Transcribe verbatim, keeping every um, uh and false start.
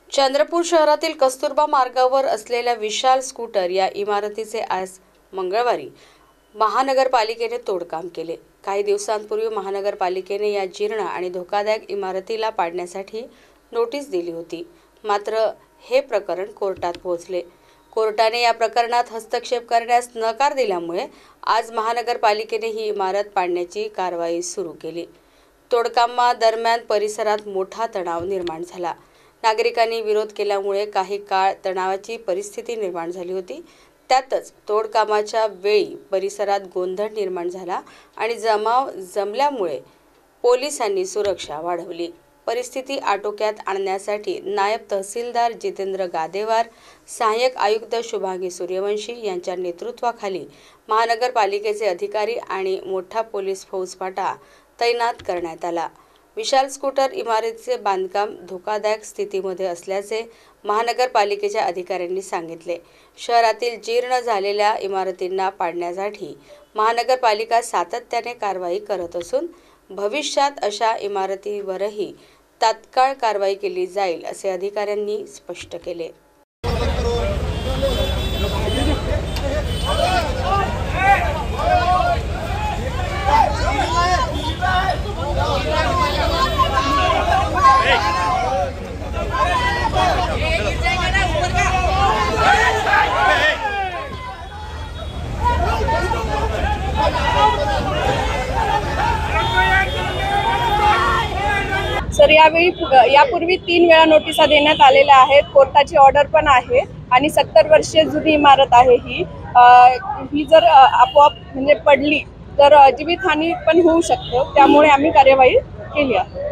चंद्रपूर शहरातील कस्तुरबा मार्गावर असलेल्या विशाल स्कूटर या इमारतीचे आज मंगळवारी महानगरपालिकेने तोडकाम केले। काही दिवसांपूर्वी महानगरपालिकेने या जीर्ण आणि धोकादायक इमारतीला पाडण्यासाठी नोटीस दिली होती। मात्र हे प्रकरण कोर्टात पोहोचले। कोर्टाने या प्रकरणात हस्तक्षेप करण्यास नकार दिल्यामुळे आज महानगरपालिकेने ही इमारत पाडण्याची कारवाई सुरू केली। तोडकामादरम्यान परिसरात मोठा तणाव निर्माण झाला। नागरिकांनी विरोध केल्यामुळे काही काळ तणावाची परिस्थिती निर्माण झाली होती। त्यातच तोडकामाच्या वेळी परिसरात गोंधळ निर्माण झाला आणि जमाव जमल्यामुळे पोलिसांनी सुरक्षा वाढवली। परिस्थिती आटोक्यात आणण्यासाठी नायब तहसीलदार जितेंद्र गादेवार, सहाय्यक आयुक्त शुभांगी सूर्यवंशी यांच्या नेतृत्वाखाली महानगरपालिकेचे अधिकारी आणि मोठा पोलीस फौजफाटा तैनात करण्यात आला। विशाल स्कूटर इमारतीचे बांधकाम धोकादायक स्थितीमध्ये असल्याचे महानगरपालिकेच्या अधिकाऱ्यांनी सांगितले। शहरातील जीर्ण झालेल्या इमारतींना पाडण्यासाठी महानगरपालिका सातत्याने कारवाई करत असून भविष्यात अशा इमारतींवरही तात्काळ कारवाई केली जाईल असे अधिकाऱ्यांनी स्पष्ट केले। सर, यावेळी यापूर्वी तीन वेळा नोटिसा देण्यात आलेल्या आहेत। कोर्टाची ऑर्डर पण आहे आणि सत्तर वर्षीय जुनी इमारत आहे ही ही जर आपोआप म्हणजे पडली तर जीवितहानी पण होऊ शकते। त्यामुळे आम्ही कार्यवाही केली आहे।